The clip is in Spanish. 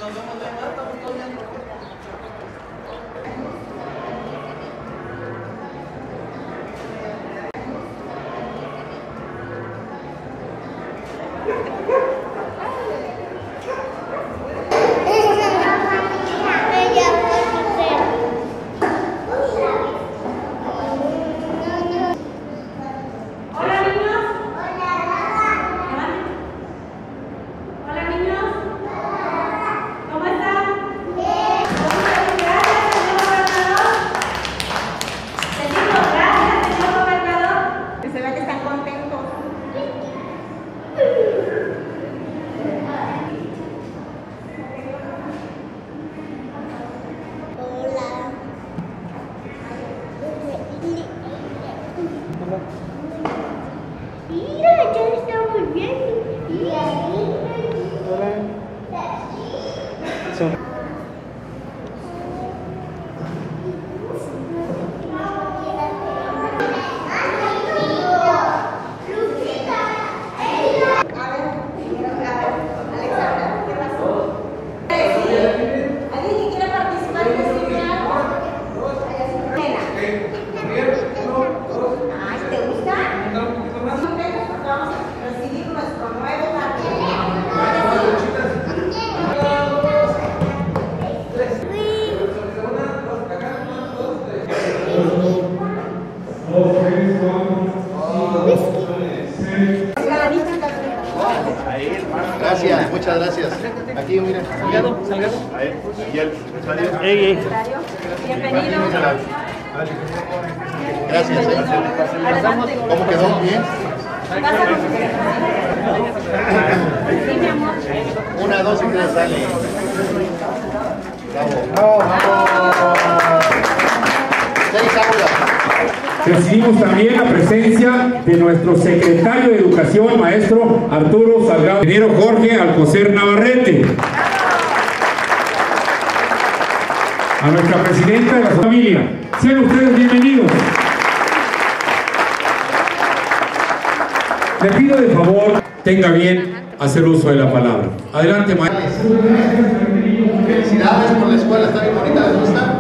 Mira, ya estamos viendo. Gracias, muchas gracias. Aquí, mira. Salgado. Ahí, Miguel. Bienvenido. Gracias. ¿Cómo quedó? ¿Bien? Sí, mi amor. 1, 2 y 3, dale. Bravo. Recibimos también la presencia de nuestro secretario de Educación, maestro Arturo Salgado, ingeniero Jorge Alcocer Navarrete, a nuestra presidenta de la familia. Sean ustedes bienvenidos. Le pido de favor, tenga bien hacer uso de la palabra. Adelante, maestro. Felicidades por la escuela, está bien bonita, ¿les gusta?